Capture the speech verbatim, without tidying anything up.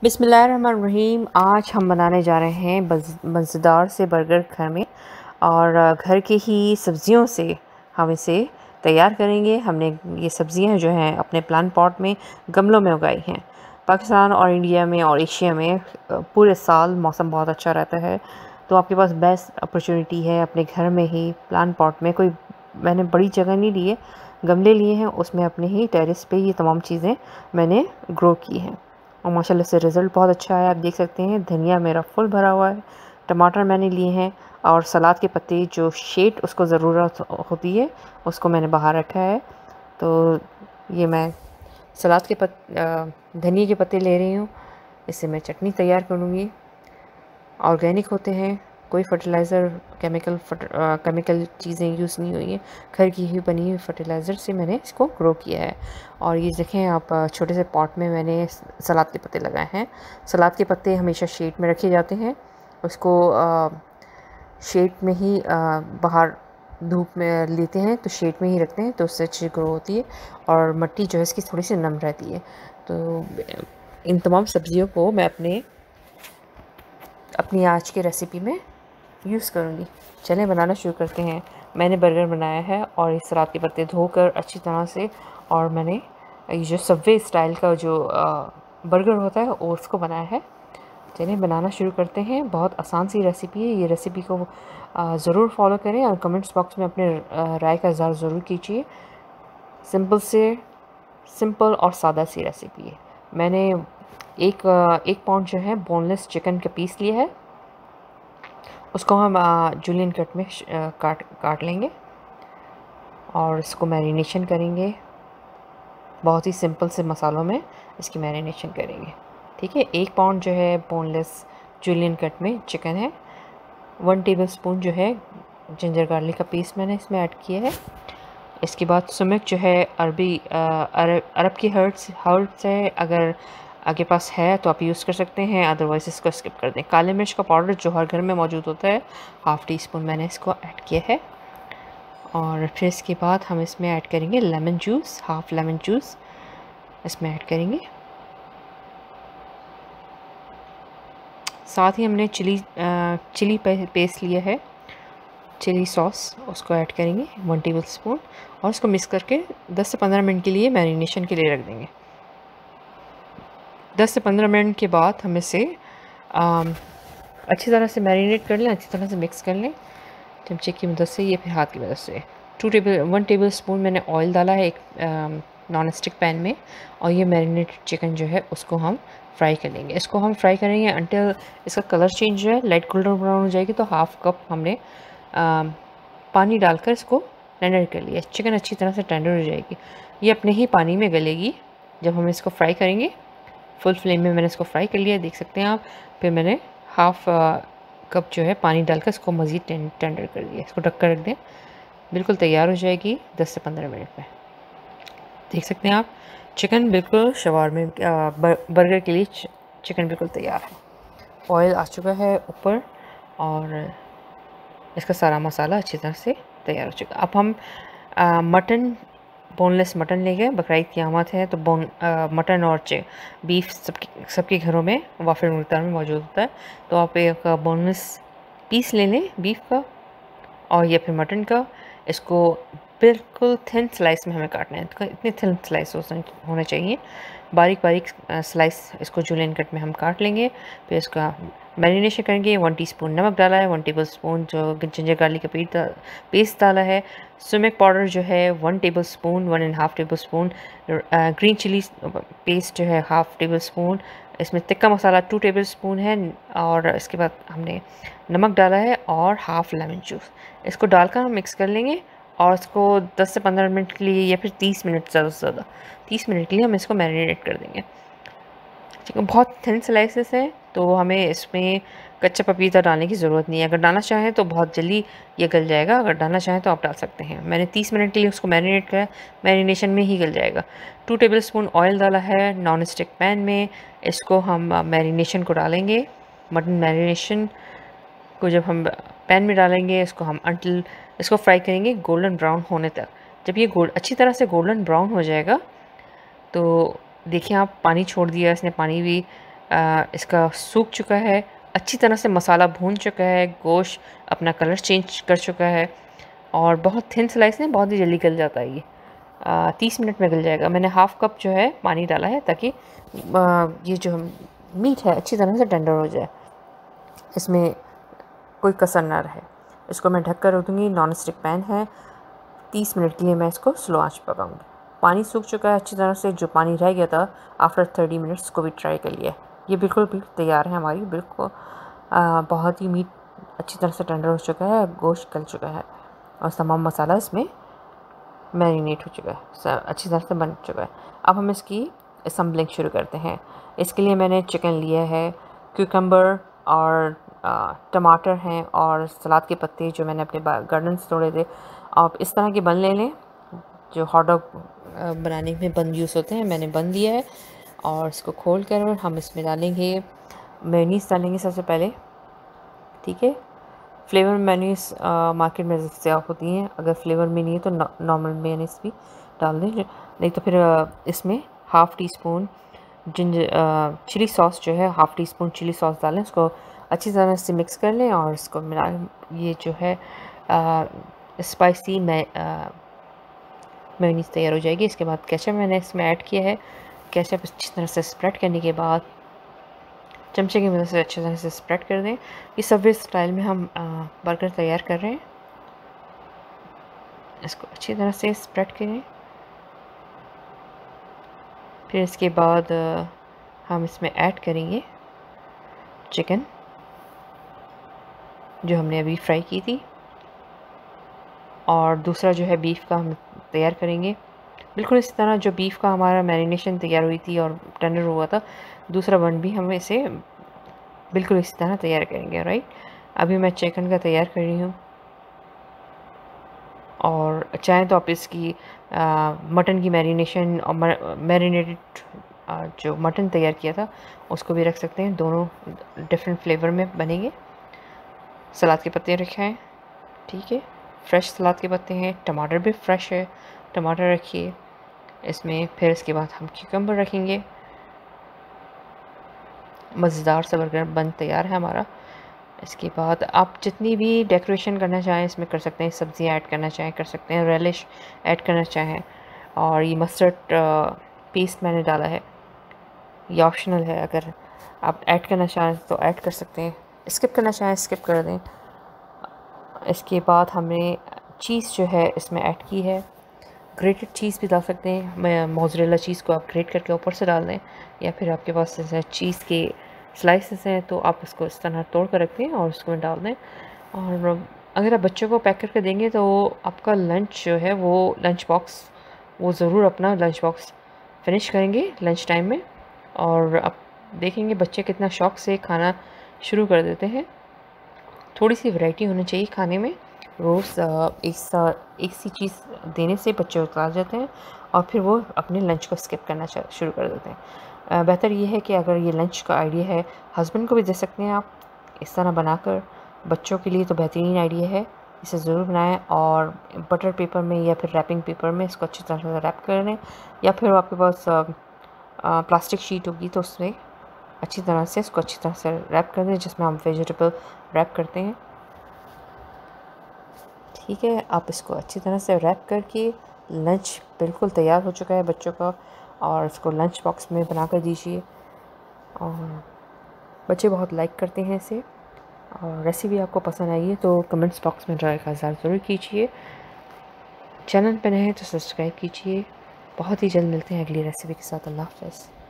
बिस्मिल्लाहिर्रहमानिर्रहीम। आज हम बनाने जा रहे हैं मज़ेदार से बर्गर घर में, और घर की ही सब्ज़ियों से हम इसे तैयार करेंगे। हमने ये सब्ज़ियां जो हैं अपने प्लांट पॉट में गमलों में उगाई हैं। पाकिस्तान और इंडिया में और एशिया में पूरे साल मौसम बहुत अच्छा रहता है, तो आपके पास बेस्ट अपॉर्चुनिटी है अपने घर में ही प्लांट पॉट में। कोई मैंने बड़ी जगह नहीं ली है, गमले लिए हैं, उसमें अपने ही टेरेस पे ये तमाम चीज़ें मैंने ग्रो की हैं और माशाल्लाह से रिज़ल्ट बहुत अच्छा है। आप देख सकते हैं धनिया मेरा फुल भरा हुआ है, टमाटर मैंने लिए हैं, और सलाद के पत्ते जो शेड उसको ज़रूरत होती है उसको मैंने बाहर रखा है। तो ये मैं सलाद के पत धनिया के पत्ते ले रही हूँ, इससे मैं चटनी तैयार करूँगी। ऑर्गेनिक होते हैं, कोई फर्टिलाइज़र केमिकल केमिकल चीज़ें यूज़ नहीं हुई हैं, घर की ही बनी हुई फर्टिलाइज़र से मैंने इसको ग्रो किया है। और ये देखें आप, छोटे से पॉट में मैंने सलाद के पत्ते लगाए हैं। सलाद के पत्ते हमेशा शेड में रखे जाते हैं, उसको शेड में ही आ, बाहर धूप में लेते हैं तो शेड में ही रखते हैं, तो उससे अच्छी ग्रो होती है और मिट्टी जो है इसकी थोड़ी सी नम रहती है। तो इन तमाम सब्ज़ियों को मैं अपने अपनी आज की रेसिपी में यूज़ करूँगी। चलें बनाना शुरू करते हैं। मैंने बर्गर बनाया है और इस सलाद के पत्ते धोकर अच्छी तरह से, और मैंने ये जो सबवे स्टाइल का जो बर्गर होता है उसको बनाया है। चलिए बनाना शुरू करते हैं। बहुत आसान सी रेसिपी है, ये रेसिपी को ज़रूर फॉलो करें और कमेंट्स बॉक्स में अपने राय का इज़हार ज़रूर कीजिए। सिंपल से सिंपल और सादा सी रेसिपी है। मैंने एक एक पाउंड जो है बोनलेस चिकन का पीस लिया है, उसको हम जूलियन कट में काट काट लेंगे और इसको मैरिनेशन करेंगे। बहुत ही सिंपल से मसालों में इसकी मैरिनेशन करेंगे, ठीक है। एक पाउंड जो है बोनलेस जूलियन कट में चिकन है। वन टेबल स्पून जो है जिंजर गार्लिक का पेस्ट मैंने इसमें ऐड किया है। इसके बाद सुमिक जो है अरबी अरब अरब की हर्ब्स हर्ब्स है, अगर आपके पास है तो आप यूज़ कर सकते हैं, अदरवाइज़ इसको स्किप कर दें। काले मिर्च का पाउडर जो हर घर में मौजूद होता है, हाफ़ टी स्पून मैंने इसको ऐड किया है। और फिर इसके बाद हम इसमें ऐड करेंगे lemon juice, half lemon juice इसमें ऐड करेंगे। साथ ही हमने चिली चिली पेस्ट लिया है, चिली सॉस, उसको ऐड करेंगे वन टेबल स्पून, और उसको मिक्स करके दस से पंद्रह मिनट के लिए मैरिनेशन के लिए रख देंगे। दस से पंद्रह मिनट के बाद हम इसे अच्छी तरह से मैरिनेट कर लें, अच्छी तरह से मिक्स कर लें चमचे की मदद से, ये फिर हाथ की मदद से। Two table one tablespoon मैंने ऑयल डाला है एक नॉन स्टिक पैन में, और ये मैरिनेटेड चिकन जो है उसको हम फ्राई कर लेंगे। इसको हम फ्राई करेंगे अंटिल इसका कलर चेंज जो है लाइट गोल्डन ब्राउन हो जाएगी। तो हाफ़ कप हमने आ, पानी डालकर इसको टेंडर कर लिया। चिकन अच्छी तरह से टेंडर हो जाएगी, ये अपने ही पानी में गलेगी जब हम इसको फ्राई करेंगे। फुल फ्लेम में मैंने इसको फ्राई कर लिया, देख सकते हैं आप। फिर मैंने हाफ़ कप जो है पानी डालकर इसको मज़ीद टेंडर कर दिया। इसको ढक कर रख दें, बिल्कुल तैयार हो जाएगी दस से पंद्रह मिनट में। देख सकते हैं आप, चिकन बिल्कुल शवारमे बर्गर के लिए चिकन बिल्कुल तैयार है। ऑयल आ चुका है ऊपर और इसका सारा मसाला अच्छी तरह से तैयार हो चुका। अब हम आ, मटन बोनलेस मटन ले गए, बकरीद की आमद है तो बोन आ, मटन और चे बीफ सबके सबके घरों में वाफिर मकदार में मौजूद होता है। तो आप एक बोनलेस पीस ले लें बीफ का और या फिर मटन का। इसको बिल्कुल थिन स्लाइस में हमें काटना है, तो इतने थिन स्लाइस होने चाहिए, बारीक बारीक स्लाइस इसको जूलियन कट में हम काट लेंगे। फिर इसका मैरिनेशन करेंगे। वन टीस्पून नमक डाला है, वन टेबल स्पून जो जिंजर गार्लिक का पेस्ट डाला है, सुमिक पाउडर जो है one tablespoon, one and half tablespoon, green chilli paste जो है हाफ़ टेबल स्पून, इसमें tikka masala two tablespoon है, और इसके बाद हमने नमक डाला है और हाफ़ लेमन जूस। इसको डालकर हम मिक्स कर लेंगे और इसको दस से पंद्रह मिनट के लिए या फिर तीस मिनट ज़्यादा से ज़्यादा तीस मिनट के लिए हम इसको मैरिनेट कर देंगे। ठीक है, बहुत थिन स्लाइसेस हैं तो हमें इसमें कच्चा पपीता डालने की ज़रूरत नहीं है। अगर डालना चाहें तो बहुत जल्दी ये गल जाएगा, अगर डालना चाहें तो आप डाल सकते हैं। मैंने तीस मिनट के लिए उसको मैरिनेट किया, मैरिनेशन में ही गल जाएगा। टू टेबल स्पून ऑयल डाला है नॉन स्टिक पैन में, इसको हम मैरिनेशन को डालेंगे। मटन मैरिनेशन को जब हम पैन में डालेंगे, इसको हम अंटिल इसको फ्राई करेंगे गोल्डन ब्राउन होने तक। जब ये गोल्ड अच्छी तरह से गोल्डन ब्राउन हो जाएगा तो देखिए आप, पानी छोड़ दिया इसने, पानी भी आ, इसका सूख चुका है, अच्छी तरह से मसाला भून चुका है, गोश्त अपना कलर चेंज कर चुका है और बहुत थिन स्लाइस है, बहुत ही जल्दी गल जाता है ये। तीस मिनट में गल जाएगा। मैंने हाफ़ कप जो है पानी डाला है ताकि आ, ये जो मीट है अच्छी तरह से टेंडर हो जाए, इसमें कोई कसर ना रहे। इसको मैं ढक कर रख दूँगी। नॉन स्टिक पैन है, तीस मिनट के लिए मैं इसको स्लो आंच पकाऊंगी। पानी सूख चुका है अच्छी तरह से, जो पानी रह गया था आफ्टर थर्टी मिनट्स को भी ट्राई कर लिया। ये बिल्कुल भी तैयार है हमारी, बिल्कुल बहुत ही मीट अच्छी तरह से टेंडर हो चुका है, गोश्त गल चुका है और तमाम मसाला इसमें मैरिनेट हो चुका है, अच्छी तरह से बन चुका है। अब हम इसकी असम्बलिंग शुरू करते हैं। इसके लिए मैंने चिकन लिया है, क्यूकम्बर और टमाटर हैं और सलाद के पत्ते जो मैंने अपने गार्डन से तोड़े थे। आप इस तरह के बन ले लें जो हॉट डॉग बनाने में बन यूज़ होते हैं। मैंने बन दिया है और इसको खोल कर हम इसमें डालेंगे मेयोनीज़ डालेंगे सबसे पहले, ठीक है। फ्लेवर मेयोनीज़ मार्केट में ज़्यादा होती हैं, अगर फ्लेवर में नहीं है तो नॉर्मल मेयोनीज़ भी डाल दें, नहीं तो फिर इसमें half teaspoon ginger chilli sauce जो है, half teaspoon chilli sauce डालें, उसको अच्छी तरह से मिक्स कर लें और इसको मिला। ये जो है स्पाइसी मेयोनीज़ तैयार हो जाएगी। इसके बाद केचप मैंने इसमें ऐड किया है। केचप अच्छी तरह से स्प्रेड करने के बाद चमचे की मदद से अच्छी तरह से स्प्रेड कर दें। इस सबवे स्टाइल में हम बर्गर तैयार कर रहे हैं। इसको अच्छी तरह से स्प्रेड करें। फिर इसके बाद हम इसमें ऐड करेंगे चिकन जो हमने अभी फ्राई की थी, और दूसरा जो है बीफ का हम तैयार करेंगे बिल्कुल इसी तरह जो बीफ का हमारा मैरिनेशन तैयार हुई थी और टेंडर हुआ था। दूसरा वन भी हम इसे बिल्कुल इसी तरह तैयार करेंगे, राइट। अभी मैं चिकन का तैयार कर रही हूँ, और चाहें तो आप इसकी आ, मटन की मैरिनेशन और मैरिनेटेड जो मटन तैयार किया था उसको भी रख सकते हैं, दोनों डिफरेंट फ्लेवर में बनेंगे। सलाद के पत्ते रखे हैं, ठीक है, फ्रेश सलाद के पत्ते हैं, टमाटर भी फ्रेश है, टमाटर रखिए इसमें। फिर इसके बाद हम क्यूकम्बर रखेंगे। मज़ेदार सा बर्गर बन तैयार है हमारा। इसके बाद आप जितनी भी डेकोरेशन करना चाहें इसमें कर सकते हैं, सब्ज़ियाँ ऐड करना चाहें कर सकते हैं, रेलिश ऐड करना चाहें। और ये मस्टर्ड पेस्ट मैंने डाला है, ये ऑप्शनल है, अगर आप ऐड करना चाहें तो ऐड कर सकते हैं, स्किप करना चाहें स्किप कर दें। इसके बाद हमने चीज़ जो है इसमें ऐड की है, ग्रेटेड चीज़ भी डाल सकते हैं। मैं मोज़रेला चीज़ को आप ग्रेट करके ऊपर से डाल दें, या फिर आपके पास जैसे चीज़ के स्लाइसेस हैं तो आप उसको इस तरह तोड़ कर रखते हैं और उसको डाल दें। और अगर आप बच्चों को पैक करके देंगे तो आपका लंच जो है वो लंच बॉक्स वो ज़रूर अपना लंच बॉक्स फिनिश करेंगे लंच टाइम में, और आप देखेंगे बच्चे कितना शौक़ से खाना शुरू कर देते हैं। थोड़ी सी वैरायटी होनी चाहिए खाने में, रोज़ एक सा एक सी चीज़ देने से बच्चे उतार जाते हैं और फिर वो अपने लंच को स्किप करना शुरू कर देते हैं। बेहतर ये है कि अगर ये लंच का आइडिया है हस्बैंड को भी दे सकते हैं आप इस तरह बनाकर, बच्चों के लिए तो बेहतरीन आइडिया है, इसे ज़रूर बनाएं। और बटर पेपर में या फिर रैपिंग पेपर में इसको अच्छी तरह से रैप कर लें, या फिर आपके पास प्लास्टिक शीट होगी तो उसमें अच्छी तरह से इसको अच्छी तरह से रैप कर दें, जिसमें हम वेजिटेबल रैप करते हैं, ठीक है। आप इसको अच्छी तरह से रैप करके लंच बिल्कुल तैयार हो चुका है बच्चों का, और इसको लंच बॉक्स में बना कर दीजिए। और बच्चे बहुत लाइक करते हैं इसे, और रेसिपी आपको पसंद आई है तो कमेंट्स बॉक्स में ड्राई का इज़हार ज़रूर कीजिए। चैनल पर नए हैं तो सब्सक्राइब कीजिए। बहुत ही जल्द मिलते हैं अगली रेसिपी के साथ। अल्लाह हाफ़िज़।